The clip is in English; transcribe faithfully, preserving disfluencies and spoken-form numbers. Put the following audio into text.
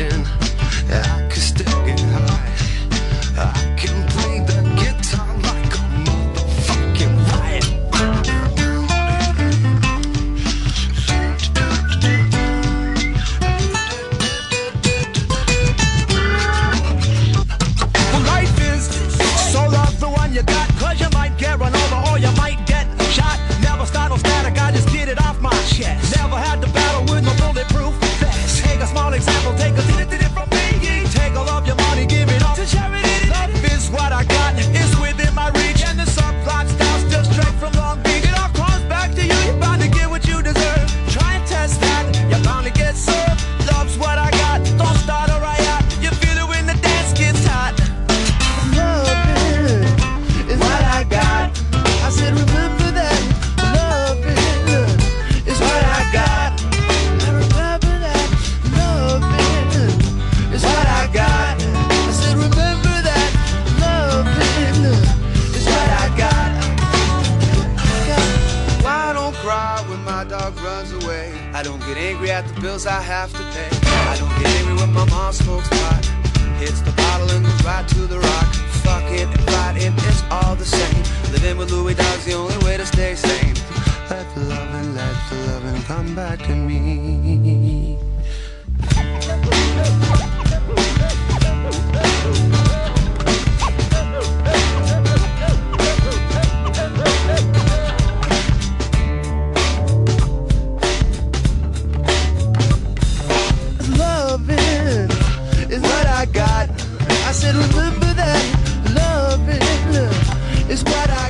attention. I can still get high. I can play the guitar like a motherfucking riot. Well, life is so love the one you got, cause you might get run over or you might get shot. Never start no static, I just get it off my chest. Never had to battle with no bulletproof vest. Take a small example, take a did it from me. Take all of your money, give it all to charity. Love is what I got, it's within my reach. And the subplot styles still straight from Long Beach. It all comes back to you, you're bound to get what you deserve. Try and test that, you're bound to get served. Love's what I got, don't start a riot. You feel it when the dance gets hot. Love is what I got. I said remember that. Love is what I got. I remember that. Love is what I got. I said remember that. Love is what I got. Why I don't cry when my dog runs away. I don't get angry at the bills I have to pay. I don't get angry when my mom smokes pot, hits the bottle and goes right to the rock. Fuck it and fight it, it's all the same. Living with Louis Dog's the only way to stay sane. Let the loving, let the loving come back to me. Loving is what I got. I said remember that. Loving is what I